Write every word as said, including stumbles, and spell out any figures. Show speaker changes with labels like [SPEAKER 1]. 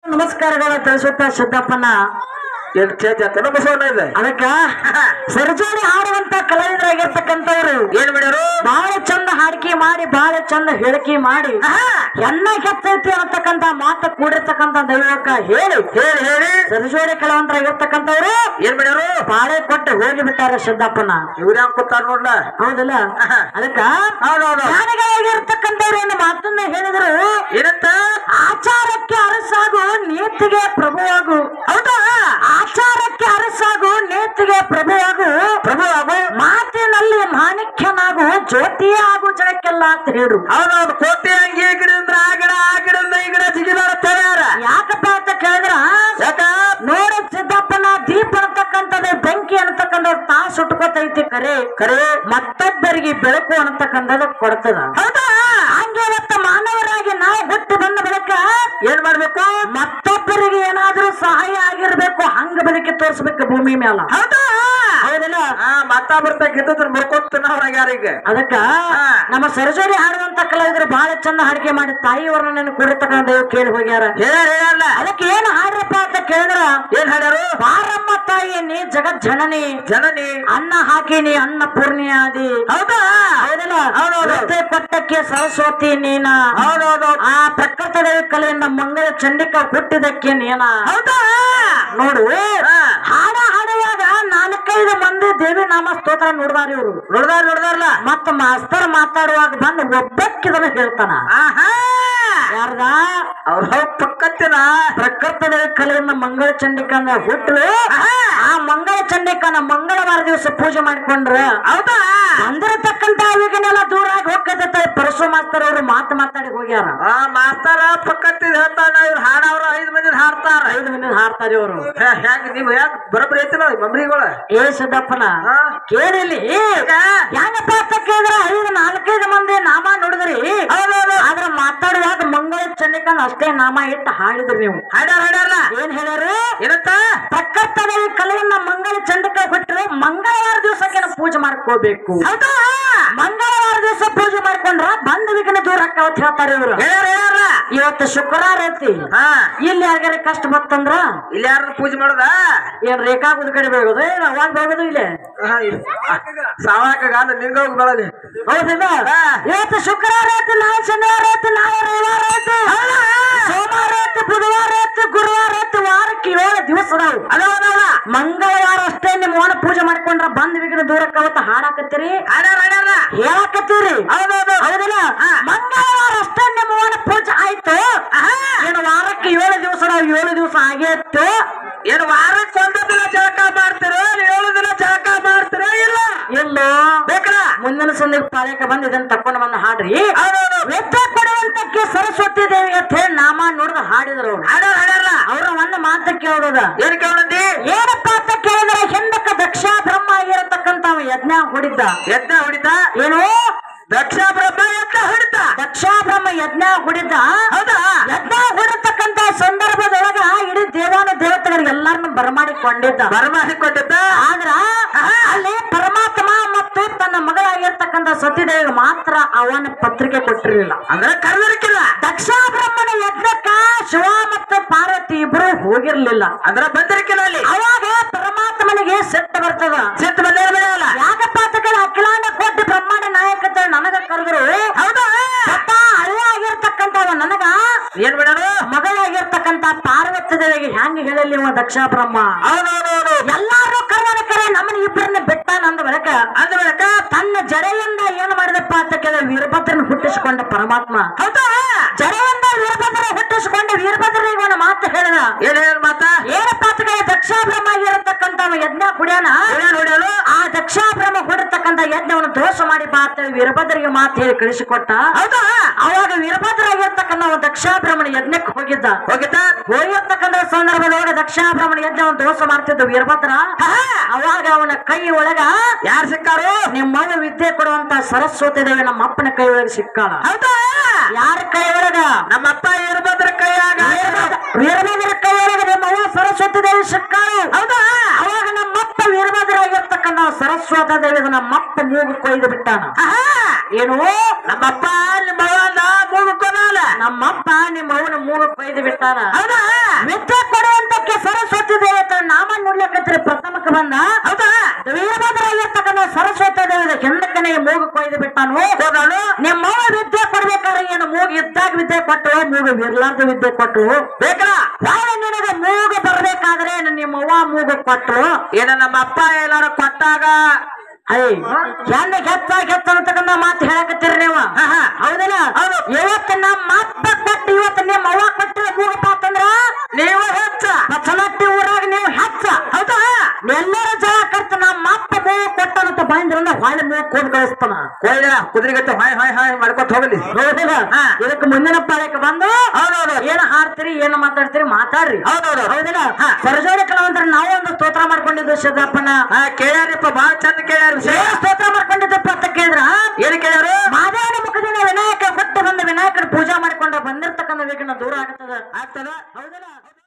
[SPEAKER 1] ನಮಸ್ಕಾರಗಳ ತಿಳಿಸುತ್ತ ಸಿದ್ದಪ್ಪನ ಅದಕ್ಕ ಸರ್ಜರಿ ಹಾಡುವಂತ ಕಲಾವಿದರಾಗಿರ್ತಕ್ಕಂಥವ್ರು
[SPEAKER 2] ಏನ್ ಮಾಡ್ಯಾರು?
[SPEAKER 1] ಬಹಳ ಚಂದ ಹಾಡಿಕೆ ಮಾಡಿ ಬಹಳ ಚಂದ ಹೇಳಿಕೆ ಮಾಡಿ ಎನ್ನ ಕೆತ್ತೈತಿ ಅನ್ನತಕ್ಕಂತ ಮಾತು ಕೂಡಿರ್ತಕ್ಕಂತ ದೈವಕ್ಕ ಹೇಳಿ
[SPEAKER 2] ಹೇಳಿ ಹೇಳಿ
[SPEAKER 1] ಸರ್ಜೋಡಿ ಕಲಾವಂತರಾಗಿರ್ತಕ್ಕಂಥವ್ರು
[SPEAKER 2] ಏನ್ ಮಾಡ್ಯಾರು?
[SPEAKER 1] ಬಾಳೆ ಕೊಟ್ಟು ಹೋಗಿ ಬಿಟ್ಟಾರ ಸಿದ್ದಪ್ಪನ.
[SPEAKER 2] ಇವ್ರ ಹೆಂಗ್ ಕೂತಾರ ನೋಡ್ಲ.
[SPEAKER 1] ಹೌದಲ್ಲ? ಅದಕ್ಕ
[SPEAKER 2] ಹೌದೌದು
[SPEAKER 1] ಜ್ಞಾನಿಗಳಾಗಿರ್ತಕ್ಕಂಥವ್ರು ಒಂದು ಮಾತನ್ನ ಹೇಳಿದ್ರು.
[SPEAKER 2] ಏನಂತ?
[SPEAKER 1] ಆಚಾರಕ್ಕೆ ಅರಸಾಗು ನೀತಿಗೆ ಪ್ರಭುವಾಗು.
[SPEAKER 2] ಹೌದಾ?
[SPEAKER 1] ಆಚಾರಕ್ಕೆ ಅರಸಾಗು ನೀತಿಗೆ ಪ್ರಭುವಾಗು
[SPEAKER 2] ಪ್ರಭುವಾಗು
[SPEAKER 1] ಮಾತಿನಲ್ಲಿ ಮಾಣಿಕ್ಯನಾಗು ಜ್ಯೋತಿಯೇ ಆಗು ಜಗಕ್ಕೆಲ್ಲ ಅಂತ ಹೇಳ್ರು.
[SPEAKER 2] ಹೌದೌದು. ಕೋಟೆ ಅಂಗಿ ಈ ಗಿಡದಿಂದ ಆ ಗಿಡ ಆ ಗಿಡದಿಂದ ಈ ಗಿಡ ಜಿಗಿದಾರ.
[SPEAKER 1] ಯಾಕಪ್ಪ ಅಂತ ಕೇಳಿದ್ರ
[SPEAKER 2] ಯಾಕ
[SPEAKER 1] ನೋಡ ಸಿದ್ದಪ್ಪನ ದೀಪ ಅನ್ನತಕ್ಕಂಥದ್ದು ಬೆಂಕಿ ಅನ್ನತಕ್ಕಂಥದ್ದು ತಾ ಸುಟ್ಕೋತೈತಿ ಕರೆ
[SPEAKER 2] ಕರೆ
[SPEAKER 1] ಮತ್ತೊಬ್ಬರಿಗೆ ಬೆಳಕು ಅನ್ನತಕ್ಕಂಥದ್ದು ಕೊಡ್ತದ.
[SPEAKER 2] ಹೌದಾ?
[SPEAKER 1] ಹಂಗೆ ಇವತ್ತ ಮಾನವರಾಗಿ ನಾವು ಹುಟ್ಟು ಬಂದ ಬಳಿಕ
[SPEAKER 2] ಏನ್ ಮಾಡ್ಬೇಕು?
[SPEAKER 1] ಮತ್ತೊಬ್ಬರಿಗೆ ಏನಾದ್ರೂ ಸಹಾಯ ಆಗಿರ್ಬೇಕು, ಹಂಗ ಬದುಕಿ ತೋರ್ಸ್ಬೇಕು ಭೂಮಿ ಮೇಲ.
[SPEAKER 2] ಹೌದಾ?
[SPEAKER 1] ಹೌದಲ್ಲ?
[SPEAKER 2] ಮತ್ತ ಬರ್ತಾಕಿದ್ದು ಮುರ್ಕೊತ ಯಾರೀಗ.
[SPEAKER 1] ಅದಕ್ಕ ನಮ್ಮ ಸರ್ಜರಿ ಹಾಡುವಂತ ಕಲಾವಿದರು ಬಹಳ ಚಂದ ಹಾಡಿಕೆ ಮಾಡಿ ತಾಯಿ ವರ್ಣನೆ ಕೂಡಿರ್ತಕ್ಕಂಥ ಕೇಳಿ ಹೋಗ್ಯಾರ.
[SPEAKER 2] ಹೇಳ
[SPEAKER 1] ಅದಕ್ಕೆ ಏನ್ ಹಾಡ್ರಪ್ಪ ಅಂತ ಕೇಳಿದ್ರ
[SPEAKER 2] ಏನ್ ಹಾಡ್ಯಾರು?
[SPEAKER 1] ಬಾರಮ್ಮ ತಾಯಿ ನೀ ಜಗತ್ ಜನನಿ
[SPEAKER 2] ಜನನಿ
[SPEAKER 1] ಅನ್ನ ಹಾಕಿನಿ ಅನ್ನ ಪೂರ್ಣಿಯಾದಿ.
[SPEAKER 2] ಹೌದಾ?
[SPEAKER 1] ಹೌದಲ್ಲ?
[SPEAKER 2] ಹೌದೌದು.
[SPEAKER 1] ಪಟ್ಟಕ್ಕೆ ಸರಸ್ವತಿ ನೀನ.
[SPEAKER 2] ಹೌದೌದು.
[SPEAKER 1] ಆ ಪ್ರಕೃತ ದೇವಿ ಕಲೆಯಿಂದ ಮಂಗಳ ಚಂಡಿಕ ಹುಟ್ಟಿದಕ್ಕೆ ನೀನ.
[SPEAKER 2] ಹೌದಾ?
[SPEAKER 1] ನೋಡು ಹಾಡ ಹಾಡುವಾಗ ನಾಲ್ಕೈದು ಮಂದಿ ದೇವಿ ನಾಮ ಸ್ತೋತ್ರ ನೋಡ್ದಾರ ಇವ್ರು.
[SPEAKER 2] ನೋಡ್ದಾರ ನೋಡ್ದಾರಲ್ಲ.
[SPEAKER 1] ಮತ್ತ ಮಾಸ್ತರ್ ಮಾತಾಡುವಾಗ ಬಂದು ಒಬ್ಬಕ್ಕಿದನ ಹೇಳ್ತಾನ. ಯಾರ್ದ?
[SPEAKER 2] ಅವ್ರ ಪಕ್ಕತ್ತಿನ
[SPEAKER 1] ಪ್ರಕೃತದ ಕಲೆಯಿಂದ ಮಂಗಳ ಚಂಡಿಕನ ಹುಟ್ಟಲು ಆ ಮಂಗಳ ಚಂಡಿಕನ ಮಂಗಳವಾರ ದಿವಸ ಪೂಜೆ ಮಾಡಿಕೊಂಡ್ರ
[SPEAKER 2] ಹೌದಾ?
[SPEAKER 1] ಬಂದಿರತಕ್ಕಂತ ಅವಿಗನೆಲ್ಲ ದೂರ ಆಗಿ ಹೋಗ್ತೈತೆ. ಪರಶು ಮಾಸ್ತರ್ ಅವರು ಮಾತು ಮಾತಾಡಿ ಹೋಗ್ಯಾರ.
[SPEAKER 2] ಆ ಮಾಸ್ತರ ಪಕ್ಕತ್ತಿನ ಹೇಳ್ತಾನ. ಇವ್ರು ಹಾಡವ್ರ ಐದು ಮಂದಿ ಹಾಡ್ತಾರ.
[SPEAKER 1] ಐದು ಮಂದಿ ಹಾಡ್ತಾರೆ ಇವರು.
[SPEAKER 2] ಹೆಂಗ ನೀವು ಯಾಕೆ ಬರೋಬ್ಬರಿ ಐತಿಲ್ಲ ಮಮ್ರಿಗಳ?
[SPEAKER 1] ಏ ಸಿದ್ದಪ್ಪನ ಕೇಳಿಲಿ ಹೆಂಗಪ್ಪ ಅಂತ ಕೇಳಿದ್ರ ಐದು ನಾಲ್ಕೈದು ಮಂದಿ ನಾಮ ನೋಡಿದ್ರಿ. ಆದ್ರ ಮಾತಾಡುವಾಗ ಮಂಗಳ ಚಂಡಿಕನ್ ಅಷ್ಟೇ ನಾಮ ಇಟ್ಟು ಹಾಡಿದ್ರಿ ನೀವು.
[SPEAKER 2] ಹಾಡ್ಯಾರ ಹಾಡ್ಯಾರ
[SPEAKER 1] ಏನ್ ಹೇಳ್ಯಾರು?
[SPEAKER 2] ಏನಂತ?
[SPEAKER 1] ಪ್ರಕೃತದ ಕಲೆಯನ್ನ ಮಂಗಳ ಚಂಡಿಕ ಬಿಟ್ರೆ ಮಂಗಳವಾರ ದಿವಸಕ್ಕೆ ಪೂಜೆ ಮಾಡ್ಕೋಬೇಕು.
[SPEAKER 2] ಹೌದಾ?
[SPEAKER 1] ಮಂಗಳವಾರ ದಿವಸ ಪೂಜೆ ಮಾಡ್ಕೊಂಡ್ರ ಬಂದ ವಿಘ್ನ ದೂರ ಹಾಕವತ್ ಹೇಳ್ತಾರೆ ಇವ್ರು. ಇವತ್ತು ಶುಕ್ರವಾರ ಐತಿ. ಇಲ್ಲಿ ಯಾರಿಗಾರ ಕಷ್ಟ ಬರ್ತಂದ್ರ
[SPEAKER 2] ಇಲ್ಲಿ ಯಾರು ಪೂಜೆ ಮಾಡೋದ?
[SPEAKER 1] ಏನ್ ರೇಖಾ ಗುದ್ ಕಡೆ ಬೆಳಗೋದು ಏನ್ ಅವಾಗ ಬೆಳಗೋದು ಇಲ್ಲೇ
[SPEAKER 2] ಸಾವಾಕ ನಿಂಗ ಹೋಗಿ ಬೆಳಗ್ಗೆ.
[SPEAKER 1] ಹೌದಿಲ್ಲ? ಇವತ್ತು ಶುಕ್ರವಾರ ಐತಿ, ನಾಳೆ ಶನಿವಾರ ಐತಿ, ನಾಳೆ ರವಿವಾರ ಐತಿ, ಸೋಮವಾರ ಐತಿ, ಬುಧವಾರ ಐತಿ, ಗುರುವಾರ ಐತಿ, ವಾರಕ್ಕೆ ಏಳು ದಿವಸ ಅದಾವು. ಅದಾವಲ್ಲ ಮಂಗಳವಾರ ಅಷ್ಟೇ ನಿಮ್ ಓಣ ಪೂಜೆ ಮಾಡ್ಕೊಂಡ್ರ ಬಂದ್ ವಿಘ್ನ ದೂರಕ್ಕೆ ಅವತ್ತು ಹಾಡಾಕತ್ತೀರಿ, ಹೇಳಾಕತ್ತೀರಿ. ಹೌದೌದು. ಹೌದಿಲ್ಲ? ಮಂಗಳವಾರ ಅಷ್ಟೇ ನಿಮ್ಮ ಓಣ ಪೂಜೆ ಆಯ್ತು. ಏನು ವಾರಕ್ಕೆ ಏಳು ದಿವಸ ನಾವು ಏಳು ದಿವಸ ಆಗೇತ್ತು.
[SPEAKER 2] ಏನು ವಾರಕ್ಕೆ ಒಂದು ದಿನ ಜಳಕ ಮಾಡ್ತಿರೋ ಏಳು ದಿನ ಜಳಕ ಮಾಡ್ತಿರೋ? ಇಲ್ಲ
[SPEAKER 1] ಎಲ್ಲೋ ಬೇಕಲ್ಲ ಮುಂದಿನ ಸಂದಿಗೆ ಪಾಳ್ಯಕ್ಕೆ ಬಂದು ಇದನ್ನ ತಕೊಂಡು ಬಂದು ಹಾಡ್ರಿ. ವೆದ್ದೆ ಕೊಡುವಂತಕ್ಕೆ ಸರಸ್ವತಿ ದೇವಿ ಅಂತ ಹೇಳಿ ನಾಮ ನೋಡಿದ ಹಾಡಿದ್ರು.
[SPEAKER 2] ಹಾಡ್ಯಾರ ಹಾಡ್ಯಾರ
[SPEAKER 1] ಅವ್ರ ಒಂದು ಮಾತು ಕೇಳೋದ
[SPEAKER 2] ಏನ್ ಕೇಳಂದಿ?
[SPEAKER 1] ಏನಪ್ಪ ಅಂತ ಕೇಳಿದ್ರೆ ಹಿಂದಕ್ಕ ದಕ್ಷ ಬ್ರಹ್ಮ ಆಗಿರತಕ್ಕಂತ ಯಜ್ಞ ಹೊಡಿದ್ದ.
[SPEAKER 2] ಯಜ್ಞ ಹೊಡಿತ
[SPEAKER 1] ಏನು?
[SPEAKER 2] ದಕ್ಷ ಬ್ರಹ್ಮ ಯಜ್ಞ ಹೊಡಿತ.
[SPEAKER 1] ದಕ್ಷ ಬ್ರಹ್ಮ ಯಜ್ಞ ಹೊಡಿದ್ದ.
[SPEAKER 2] ಹೌದಾ?
[SPEAKER 1] ಯಜ್ಞ ಹೊಡಿತಕ್ಕಂತ ಸಂದರ್ಭದೊಳಗ ಇಡೀ ದೇವಾನು ದೇವತೆಗಳಿಗೆ ಎಲ್ಲಾರನ್ನು ಬರಮಾಡಿಕೊಂಡಿದ್ದ
[SPEAKER 2] ಬರಮಾಡಿಕೊಂಡಿದ್ದ
[SPEAKER 1] ಆದ್ರ ಅಲ್ಲಿ ಪರಮಾತ್ಮ ಮತ್ತು ತನ್ನ ಮಗಳಾಗಿರ್ತಕ್ಕಂಥ ಸತಿದೇವಿಗೆ ಮಾತ್ರ ಅವನ ಪತ್ರಿಕೆ ಕೊಟ್ಟಿರಲಿಲ್ಲ.
[SPEAKER 2] ಅಂದ್ರೆ ಕರೆದಿರಕ್ಕಿಲ್ಲ.
[SPEAKER 1] ದಕ್ಷ ಬ್ರಹ್ಮನ ಯಜ್ಞಕ್ಕ ಶಿವ ಮತ್ತು ಪಾರ್ವತಿ ಇಬ್ರು ಹೋಗಿರ್ಲಿಲ್ಲ.
[SPEAKER 2] ಅಂದ್ರೆ ಬಂದಿರಕ್ಕಿಲ್ಲ ಅಲ್ಲಿ.
[SPEAKER 1] ಅವಾಗ ಪರಮಾತ್ಮನಿಗೆ ಸಿಟ್ಟು ಬರ್ತದ.
[SPEAKER 2] ಸಿಟ್ಟು ಬಂದಿರಲ್ಲ.
[SPEAKER 1] ಯಾಕಪ್ಪ ಅಂತ ಕೇಳಿ ಅಖಿಲಾಂಡ ಕೋಟಿ ಬ್ರಹ್ಮಾಂಡ ನಾಯಕತೆ ನನಗ ಕರೆದ್ರು. ಹೌದಾ? ಹಳೆ ಆಗಿರ್ತಕ್ಕಂಥ ನನಗ
[SPEAKER 2] ಏನ್ ಬಿಡೋದು?
[SPEAKER 1] ಮಗಳಾಗಿರ್ತಕ್ಕಂಥ ಪಾರ್ವತಿ ದೇವಿಗೆ ಹೆಂಗ ಹೇಳಲಿ ಇವ ದಕ್ಷ ಬ್ರಹ್ಮ?
[SPEAKER 2] ಹೌದೌದು.
[SPEAKER 1] ಎಲ್ಲಾರು ಕರ್ವನ ಕರೆ ನಮ್ಮನ್ನ ಇಬ್ಬರನ್ನ ಬೆಟ್ಟ ಅಂದ ಬಳಿಕ
[SPEAKER 2] ಅಂದ ಬಳಿಕ
[SPEAKER 1] ತನ್ನ ಜಡೆಯಿಂದ ಏನ್ ಮಾಡಿದಪ್ಪ ಅಂತ ಕೇಳಿದ್ರೆ ವೀರಭದ್ರನ ಹುಟ್ಟಿಸಿಕೊಂಡ ಪರಮಾತ್ಮ. ಹೌದಾ? ಜಡೆಯಿಂದ ವೀರಭದ್ರ ಹುಟ್ಟಿಸಿಕೊಂಡ ವೀರಭದ್ರನಿಗೆ ಒಂದು ಮಾತು ಹೇಳಿದ.
[SPEAKER 2] ಏನ್ ಹೇಳ ಮಾತ?
[SPEAKER 1] ಏನಪ್ಪ ಅಂತ ಕೇಳಿ ದಕ್ಷ ಬ್ರಹ್ಮ ಆಗಿರತಕ್ಕಂತ ಯಜ್ಞ ಕುಡಿಯಾನ
[SPEAKER 2] ಹೊಡೆಯಲು
[SPEAKER 1] ಆ ದಕ್ಷ ಬ್ರಹ್ಮ ಹೊಡಿರ್ತಕ್ಕಂಥ ಯಜ್ಞವನ್ನು ದೋಷ ಮಾಡಿ ಬಾ ಅಂತೇಳಿ ವೀರಭದ್ರಿಗೆ ಮಾತು ಹೇಳಿ ಕಳಿಸಿಕೊಟ್ಟ. ಹೌದಾ? ಅವಾಗ ವೀರಭದ್ರ ಆಗಿರ್ತಕ್ಕಂಥ ದಕ್ಷ ಬ್ರಹ್ಮಣ ಯಜ್ಞಕ್ಕೆ ಹೋಗಿದ್ದ.
[SPEAKER 2] ಹೋಗಿದ್ದ
[SPEAKER 1] ಹೋಗಿರ್ತಕ್ಕಂಥ ಸಂದರ್ಭದೊಳಗೆ ದಕ್ಷ ಬ್ರಹ್ಮಣ ಯಜ್ಞವನ್ನು ದೋಷ ಮಾಡ್ತಿದ್ದ ವೀರಭದ್ರ. ಅವಾಗ ಅವನ ಕೈ ಒಳಗ
[SPEAKER 2] ಯಾರು ಸಿಕ್ಕಾರು?
[SPEAKER 1] ನಿಮ್ಮವ್ವ ವಿದ್ಯೆ ಕೊಡುವಂತ ಸರಸ್ವತಿ ದೇವಿ ನಮ್ಮ ಅಪ್ಪನ ಕೈ ಒಳಗೆ ಸಿಕ್ಕಾಳ.
[SPEAKER 2] ಹೌದಾ?
[SPEAKER 1] ಯಾರ ಕೈ ಒಳಗ?
[SPEAKER 2] ನಮ್ಮಪ್ಪ ವೀರಭದ್ರ ಕೈಯಾಗ.
[SPEAKER 1] ವೀರಭದ್ರ ಕೈ ಒಳಗೆ ನಿಮ್ಮವ್ವ ಸರಸ್ವತಿ ದೇವಿ ಸಿಕ್ಕಾಳು. ಹೌದಾ? ಅವಾಗ ನಮ್ಮಪ್ಪ ವೀರಭದ್ರ ಆಗಿರ್ತಕ್ಕಂಥ ಸರಸ್ವತಿ ದೇವಿ ನಮ್ಮಪ್ಪ ಮೂಗು ಕೊಯ್ದು ಬಿಟ್ಟಾನ. ಏನು?
[SPEAKER 2] ನಮ್ಮಪ್ಪ ನಿಮ್ಮ ಮೂಗು ಕೊನಾಲ
[SPEAKER 1] ನಮ್ಮಪ್ಪ ನಿಮ್ಮ ಅವನ ಮೂಗ ಕೊಯ್ದು ಬಿಟ್ಟಾನ.
[SPEAKER 2] ಹೌದಾ
[SPEAKER 1] ವಿದ್ಯೆ ಕೊಡುವಂತಕ್ಕೆ ಸರಸ್ವತಿ ದೇವತೆ ನಾಮ ನೋಡ್ಲಿಕ್ಕಂತ್ರಿ ಪ್ರಥಮಕ್ಕೆ ಬಂದ.
[SPEAKER 2] ಹೌದಾ
[SPEAKER 1] ವೀರಭದ್ರಾಗಿರ್ತಕ್ಕಂಥ ಸರಸ್ವತಿ ದೇವತೆ ಹಿಂದಕ್ಕನೆ ಮೂಗು ಕೊಯ್ದು ಬಿಟ್ಟಾನು.
[SPEAKER 2] ಹೋದಾನು
[SPEAKER 1] ನಿಮ್ಮವ್ವ ವಿದ್ಯೆ ಕೊಡ್ಬೇಕಾದ್ರೆ ಏನು ಮೂಗು ಇದ್ದಾಗ ವಿದ್ಯೆ ಕೊಟ್ಟಳು, ಮೂಗು ಇರ್ಲಾರ್ದ ವಿದ್ಯೆ ಕೊಟ್ಟಳು.
[SPEAKER 2] ಬೇಕಲ್ಲ
[SPEAKER 1] ನಾಳೆ ನಿನಗೆ ಮೂಗು ಬರ್ಬೇಕಾದ್ರೆ ನಿಮ್ಮವ್ವ ಮೂಗು ಕೊಟ್ಟಳು.
[SPEAKER 2] ಏನ ನಮ್ಮ ಅಪ್ಪ ಎಲ್ಲಾರು ಕೊಟ್ಟಾಗ
[SPEAKER 1] ಐ ಹೆಣ್ಣ ಕೆತ್ತ ಕೆತ್ತ ಅಂತಕ್ಕಂಥ ಮಾತು ಹೇಳಕತ್ತೀರಿ ನೀವು. ಹೌದಲ್ಲ? ಇವತ್ತು ನಮ್ಮ ಅಪ್ಪ ಕೊಟ್ಟು ಇವತ್ತು ನಿಮ್ಮ ಅವ್ವ ಕೊಟ್ಟು ಮೂಗಪ್ಪ ಅಂತಂದ್ರ
[SPEAKER 2] ನೀವು ಹೆಚ್ಚ
[SPEAKER 1] ಪಚ್ಚನಟ್ಟಿ ಊರಾಗ ನೀವು ಹೆಚ್ಚ. ಹೌದಾ? ಎಲ್ಲರ ಜನ ಕರ್ತ ನಮ್ಮ ಅಪ್ಪ ಮೂಗು ಕೊಟ್ಟನಂತ ಬಂದ್ರನ್ನ ಹೊಳೆ ಮೂಗು ಕೊಡ್ ಕಳಿಸ್ತಾನ.
[SPEAKER 2] ಕೊಯ್ದ ಕುದುರೆಗತ್ತೆ ಹಾಯ್ ಹಾಯ್ ಹಾಯ್ ಮಾಡ್ಕೊತ ಹೋಗಲಿ.
[SPEAKER 1] ಹೌದಿಲ್ಲ? ಇದಕ್ಕೆ ಮುಂದಿನ ಪಾಳಕ್ಕೆ ಬಂದು ಹೌದೌದು ಏನ್ ಹಾಡ್ತೀರಿ ಏನ್ ಮಾತಾಡ್ತೀರಿ ಮಾತಾಡ್ರಿ.
[SPEAKER 2] ಹೌದೌದು
[SPEAKER 1] ಹೌದಿಲ್ಲ? ಸರಜೋಡಿ ಕಲಾವಂತರ ನಾವು ಒಂದು ಸ್ತೋತ್ರ ಮಾಡ್ಕೊಂಡಿದ್ದು ಸಿದ್ದಪ್ಪನ.
[SPEAKER 2] ಹಾ ಕೇಳ್ಯಾರಿಪ್ಪ ಬಾಳ ಚಂದ ಕೇಳ್ಯಾರ.
[SPEAKER 1] ಸ್ತೋತ್ರ ಮಾಡ್ಕೊಂಡಿದ್ದಪ್ಪ ಅಂತ ಕೇಳಿದ್ರ
[SPEAKER 2] ಏನ್ ಕೇಳ್ಯಾರು?
[SPEAKER 1] ಮಾದೇವನ ಮುಖದಿಂದ ವಿನಾಯಕ ಹುಟ್ಟು ಬಂದ ವಿನಾಯಕನ ಪೂಜಾ ಮಾಡಿಕೊಂಡು ಬಂದಿರ್ತಕ್ಕಂಥ ವಿಘ್ನ ದೂರ ಆಗ್ತದ
[SPEAKER 2] ಆಗ್ತದ.
[SPEAKER 1] ಹೌದಲ್ಲ?